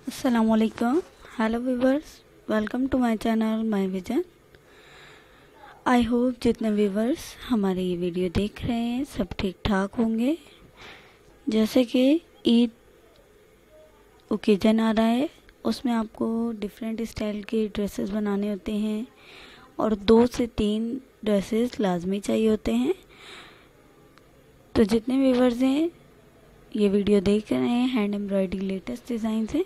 Assalamualaikum. Hello viewers, welcome to my channel My Vision. I hope जितने viewers हमारे ये video देख रहे हैं सब ठीक ठाक होंगे। जैसे कि ईद ओकेजन आ रहा है, उसमें आपको डिफरेंट स्टाइल के ड्रेसेस बनाने होते हैं और 2 से 3 ड्रेसेस लाजमी चाहिए होते हैं। तो जितने व्यूवर्स हैं ये वीडियो देख रहे हैं, हैंड एम्ब्रॉयडरी लेटेस्ट डिज़ाइन से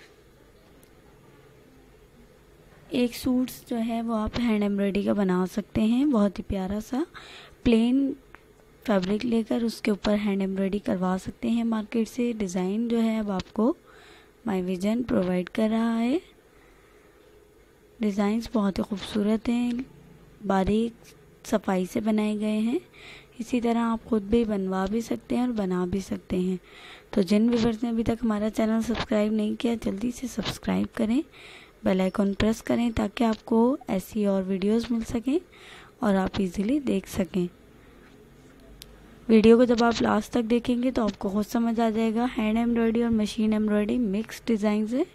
एक सूट्स जो है वो आप हैंड एम्ब्रॉयडरी का बना सकते हैं। बहुत ही प्यारा सा प्लेन फैब्रिक लेकर उसके ऊपर हैंड एम्ब्रॉयडरी करवा सकते हैं मार्केट से। डिज़ाइन जो है अब आपको माय विजन प्रोवाइड कर रहा है। डिज़ाइंस बहुत ही खूबसूरत हैं, बारीक सफाई से बनाए गए हैं। इसी तरह आप खुद भी बनवा भी सकते हैं और बना भी सकते हैं। तो जिन व्यूअर्स ने अभी तक हमारा चैनल सब्सक्राइब नहीं किया, जल्दी से सब्सक्राइब करें, बेल आइकन प्रेस करें ताकि आपको ऐसी और वीडियोस मिल सकें और आप इजीली देख सकें। वीडियो को जब आप लास्ट तक देखेंगे तो आपको खुद समझ आ जाएगा। हैंड एम्ब्रॉयडरी और मशीन एम्ब्रॉयडरी मिक्स डिज़ाइन है।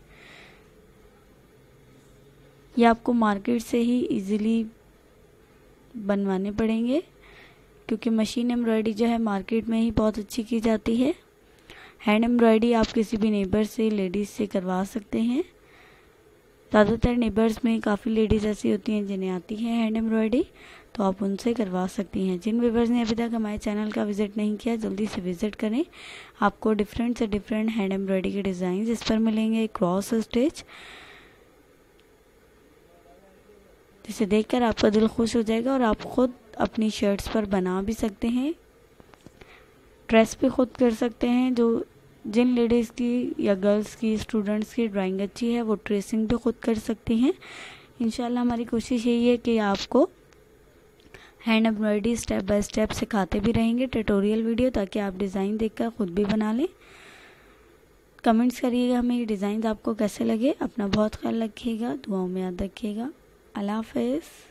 ये आपको मार्केट से ही इजीली बनवाने पड़ेंगे क्योंकि मशीन एम्ब्रॉयडरी जो है मार्केट में ही बहुत अच्छी की जाती है। हैंड एम्ब्रॉयडरी आप किसी भी नेबर से, लेडीज़ से करवा सकते हैं। ज़्यादातर नेबर्स में काफ़ी लेडीज़ ऐसी होती हैं जिन्हें आती है हैंड एम्ब्रॉयडरी, तो आप उनसे करवा सकती हैं। जिन व्यूअर्स ने अभी तक हमारे चैनल का विज़िट नहीं किया, जल्दी से विज़िट करें। आपको डिफरेंट से डिफरेंट हैंड एम्ब्रॉयडरी के डिज़ाइन इस पर मिलेंगे, क्रॉस स्टिच, जिसे देखकर आपका दिल खुश हो जाएगा और आप खुद अपनी शर्ट्स पर बना भी सकते हैं, ड्रेस पे खुद कर सकते हैं। जिन लेडीज़ की या गर्ल्स की, स्टूडेंट्स की ड्राइंग अच्छी है वो ट्रेसिंग भी खुद कर सकती हैं। इंशाल्लाह हमारी कोशिश यही है कि आपको hand embroidery step by step सिखाते भी रहेंगे, ट्यूटोरियल वीडियो, ताकि आप डिज़ाइन देखकर खुद भी बना लें। कमेंट्स करिएगा हमें ये डिज़ाइन आपको कैसे लगे। अपना बहुत ख्याल रखिएगा, दुआओं में याद रखिएगा। अल्लाह हाफ़िज़।